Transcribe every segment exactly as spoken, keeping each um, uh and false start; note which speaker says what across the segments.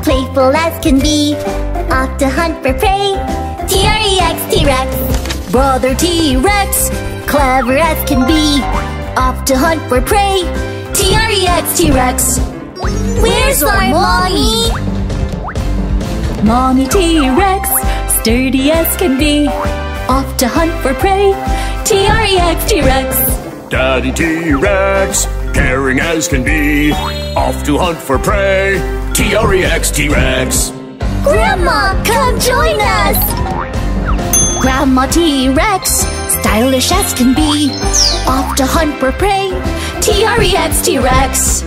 Speaker 1: playful as can be, off to hunt for prey. T R E X, T-Rex.
Speaker 2: Brother T-Rex, clever as can be, off to hunt for prey. T R E X, T-Rex.
Speaker 1: Where's our mommy?
Speaker 2: Mommy T-Rex, sturdy as can be, off to hunt for prey. T R E X, T-Rex.
Speaker 3: Daddy T-Rex, caring as can be, off to hunt for prey. T R E X, T-Rex.
Speaker 1: Grandma, come join us!
Speaker 2: Grandma T-Rex, stylish as can be, off to hunt for prey. T R E X, T-Rex.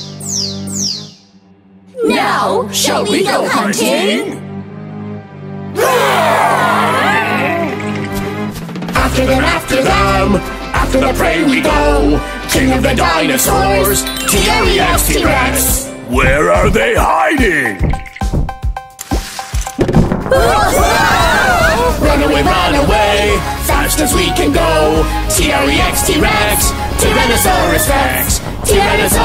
Speaker 1: Now, shall we go hunting?
Speaker 3: After them, after them, after the prey we go. King of the dinosaurs, T R E X, T-Rex. Where are they hiding? Run away, run away, fast as we can go. T R E X, T-Rex, Tyrannosaurus Rex, Tyrannosaurus